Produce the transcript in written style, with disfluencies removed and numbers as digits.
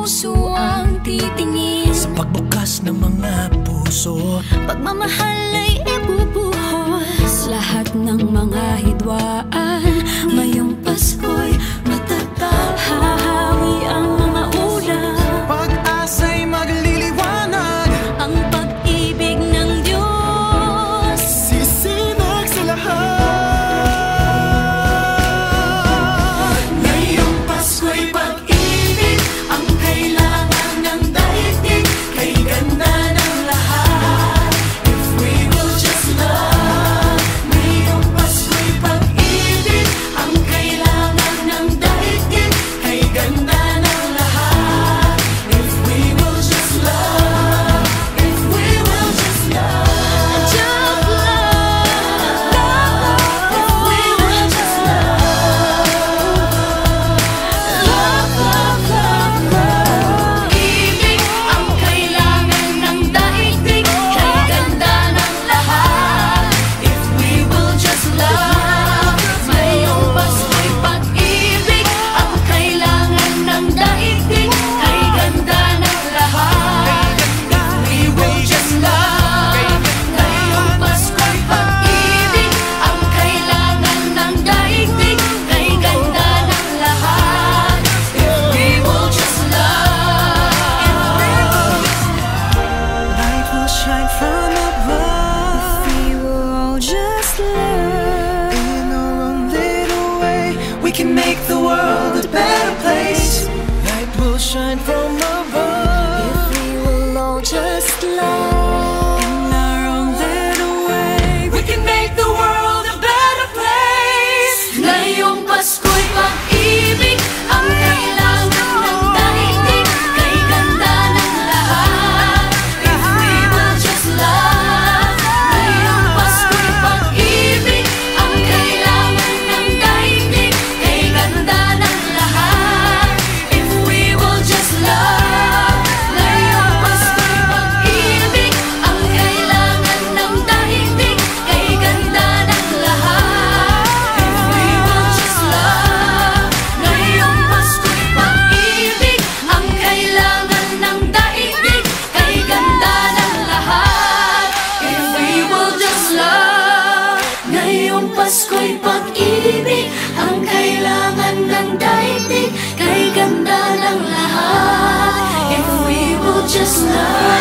puso ang titingin sa pagbukas ng mga puso. Pagmamahal ay ibubuhos lahat ng mga hidwaan. Ngayong Pasko'y matatag, hahawi ang mga ulan. Pag-asa'y magliliwanag, ang pag-ibig ng Diyos sisinag sa lahat. Ngayong Pasko'y pag-ibig ang kailangan ng daigdig. Kay ganda ng lahat, if we will just love. Ngayong Pasko'y pag-ibig ang kailangan ng daigdig. Kay ganda ng lahat, if we will just love. If we will just love, just love. If we will just love, love, love, love, love. Ibig ang kailangan ng daigdig. Kay ganda ng lahat, if we will just love. Ngayong Pasko'y pag-ibig ang kailangan ng daigdig. Kay ganda ng lahat, if we will just love. Ngayong Pasko'y pag-ibig ang kailangan ng daigdig. Kay ganda ng lahat, if we will just love. Light will shine from above. We will all just love. In our own little way, we can make the world a better place. Light will shine from above. If we will all just love. In our own little way, we can make the world a better place. Ngayong Pasko'y pag-ibig ang kailangan ng daigdig. Kay ganda ng lahat, if we will just love. Ngayong Pasko'y pag-ibig ang kailangan ng daigdig. Kay ganda ng lahat, if we will just love. Ngayong Pasko'y pag-ibig ang kailangan ng daigdig. Kay ganda ng lahat, if we will just love. Ngayong Pasko'y pag-ibig ang kailangan ng daigdig. Kay ganda ng lahat, if we will just love. Ngayong Pasko'y pag-ibig ang kailangan ng daigdig. Kay ganda ng lahat, if we will just love.